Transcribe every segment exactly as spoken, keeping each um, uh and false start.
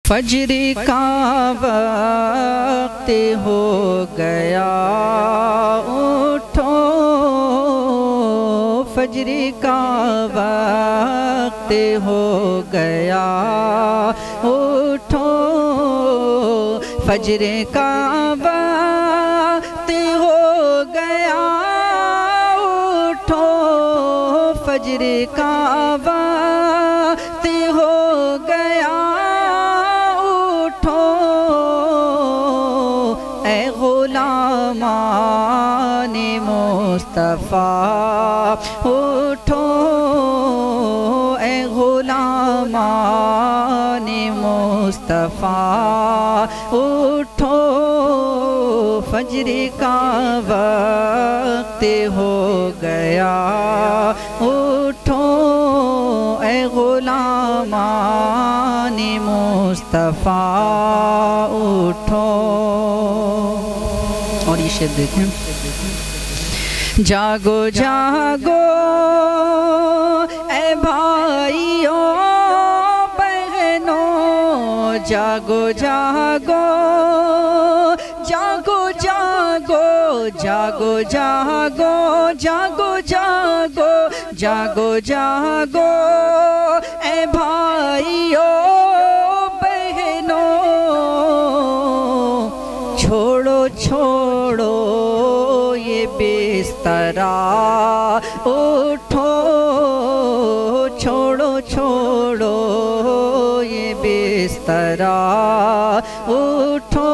फजर का वक्त हो गया उठो, फजर का वक्त हो गया उठो, फजर का वक्त हो गया उठो, फजर का वक्त हो गया उठो, ऐ गुलामाने मुस्तफ़ा उठो, ऐ गुलामाने मुस्तफ़ा उठो, फजर का वक्त हो गया उठो, ऐ गुलामाने मुस्तफ़ा उठो। और ये शेर देखें, जागो जागो ऐ भाइयों बहनों, जागो जागो जागो जागो जागो जागो जागो जागो जागो जागो ऐ भाइयों बहनों, छोड़ो छोड़ो ये बिस्तरा उठो, छोड़ो छोड़ो ये बिस्तरा उठो,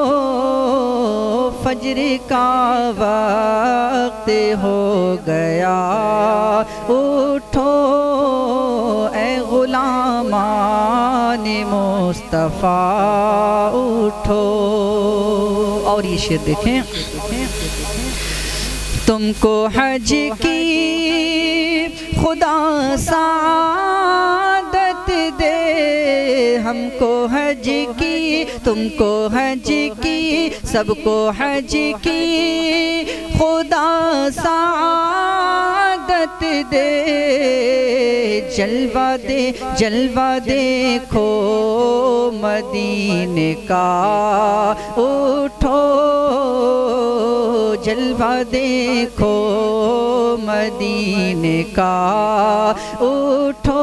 फजर का वक्त हो गया उठो, ऐ गुलामाने मुस्तफ़ा उठो। और ये शेर देखें, तुमको हज की खुदा सादत दे, हमको हज की तुमको हज की सबको हज की खुदा सादत दे, जलवा दे जलवा देखो मदीने का उठो, जलवा देखो मदीने का उठो,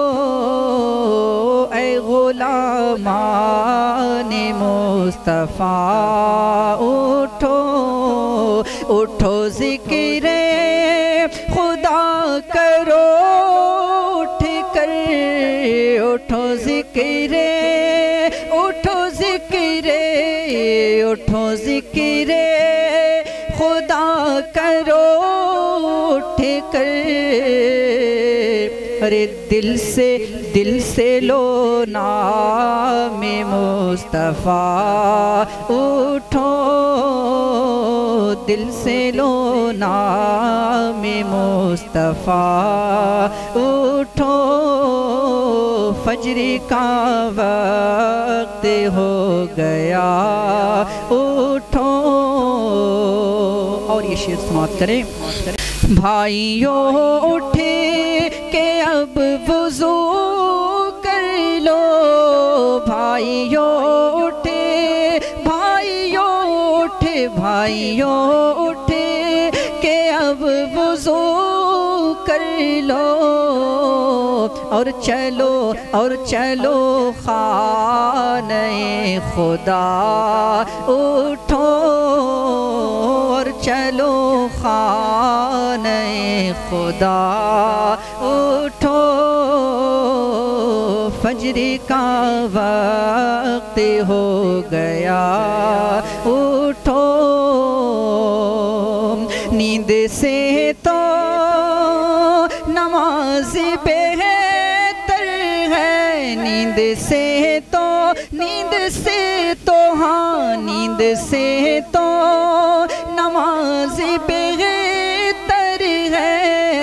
ऐ गुलामाने मुस्तफ़ा उठो, उठो ज़िक्र खुदा करो उठ कर, उठो ज़िक्र उठो ज़िक्र उठो ज़िक्र खुदा करो उठ कर, अरे दिल से दिल से लो नामे मुस्तफ़ा उठो, दिल से लो नामे मुस्तफ़ा उठो, फजर का वक्त हो गया उठो। और ये शेर समाप्त करें, भाइयों उठे के अब वुज़ू कर लो, भाइयों उठे भाइयों उठे भाइयों उठे के अब वुज़ू कर लो, और चलो और चलो खाने खुदा उठो, और चलो खाने खुदा उठो, फजर का वक्त हो गया उठो, नींद से तो नमाज बेहतर है, नींद से तो नींद से तो हाँ नींद से तो नमाज बेहतर है,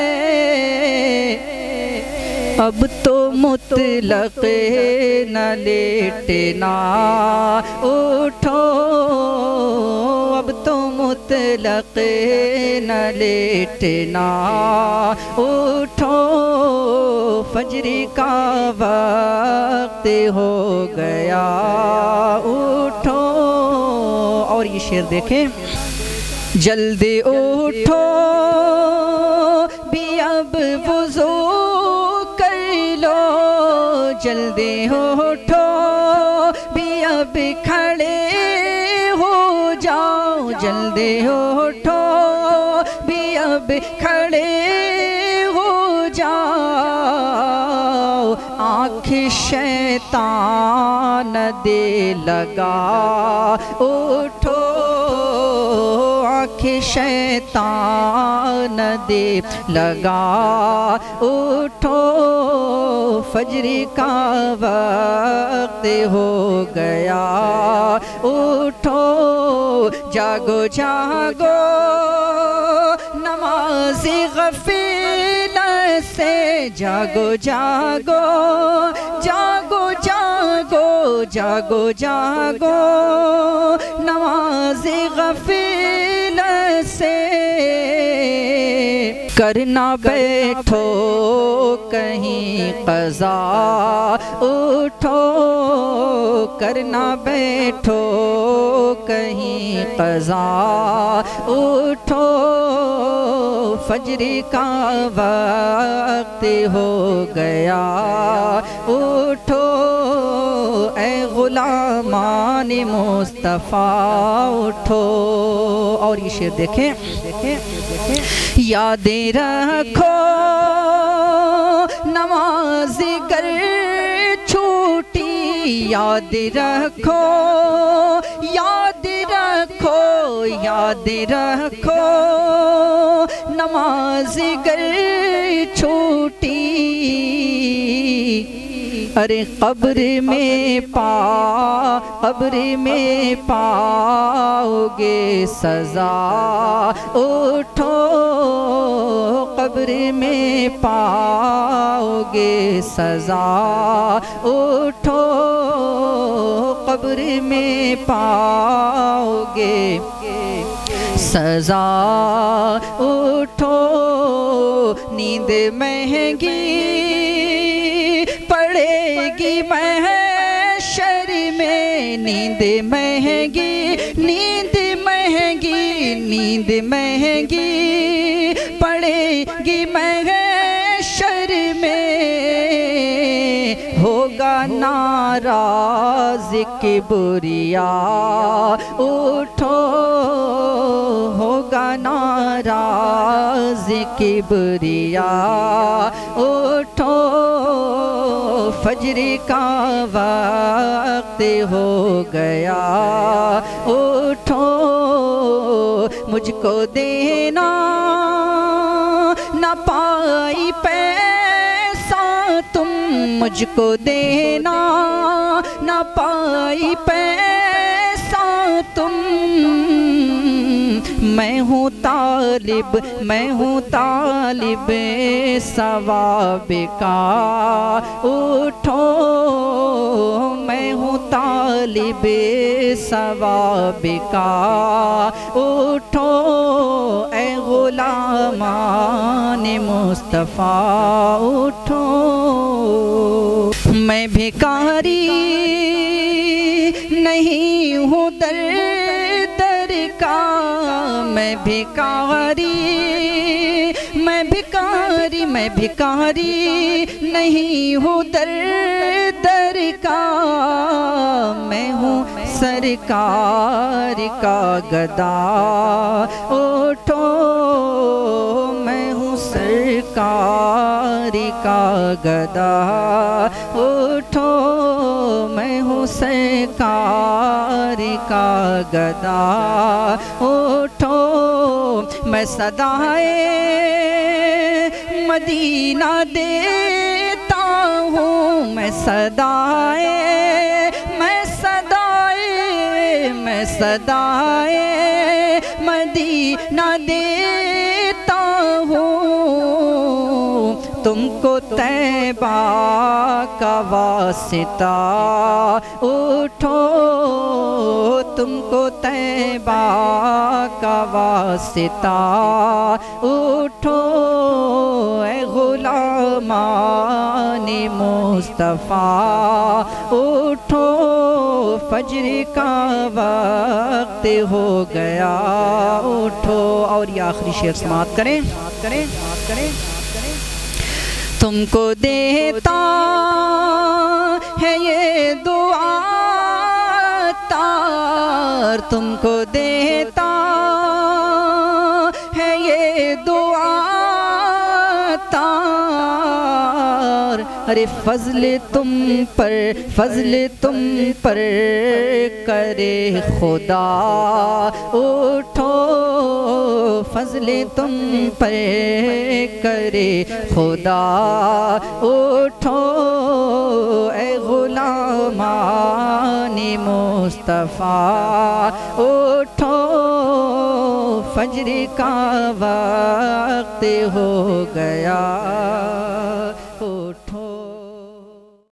अब तो मुतलक न लेटना उठो, अब तो मुत मुतलक न लेटना, उठो फजरी का वक्त हो गया, उठो। और ये शेर देखें, जल्दी उठो भी अब वुज़ू कर लो, जल्दी उठो भी अब खड़े हो जाओ, जल्दी उठो भी अब खड़े हो जाओ। आँख शैतान दे लगा, उठो आँख शैतान दे लगा, उठो फजरी का वक्त हो गया, उठो जागो जागो नमाज़ी गफील से, जागो जागो जागो जागो जागो जागो नमाज़ी गफील से। करना बैठो कहीं क़ज़ा, उठो करना बैठो कहीं क़ज़ा, उठो फजरी का वक्त हो गया, उठो ए गुलामान मुस्तफ़ा उठो। और ये शेर देखें, यादें रखो नमाज गर छूटी, याद रखो याद रखो याद रखो नमाज गर छूटी। अरे कब्र में पा कब्र में पाओगे सजा, उठो कब्र में पाओगे सजा, उठो कब्र में पाओगे सजा, उठो नींद महंगी पड़ेगी महशर में, नींद महंगी नींद महंगी नींद महंगी पड़ेगी महशर में। होगा नाराज किबरिया, उठो होगा नाराज किबरिया, उठो फजर का वक्त हो गया, उठो मुझको देना न पाई पैसा तुम, मुझको देना न पाई पैसा तुम। मैं हूँ तालिब मैं हूँ तालिब सवाब का, उठो मैं हूँ तालिब सवाब का, उठो ए गुलामान मुस्तफ़ा उठो। मैं भिखारी नहीं हूँ दर दर का, मैं भिखारी मैं भिखारी मैं भिखारी नहीं हूँ दर दर का, मैं हूँ सरकार का गदा, उठो मैं हूँ सरकार का गदा, उठो मैं हूँ सरकार का गदा, उठो मैं सदाए मदीना देता हूँ, मैं सदाए मैं सदाए मैं सदाए मदीना देता हूँ। तुमको तैबा का वास्ता, उठो तुमको तैबा का वास्ता, उठो ए गुलामाने मुस्तफ़ा, उठो फज्र का वक्त हो गया, उठो। और ये आखिरी शेर समाप्त करें करें करें तुमको देता है ये दुआ तार, तुमको देता है ये दुआ तार, अरे फजल तुम पर फजल तुम पर करे खुदा, उठो फजल तुम पर करे खुदा, उठो ए गुलामाने मुस्तफ़ा, उठो फज्र का वक्त हो गया।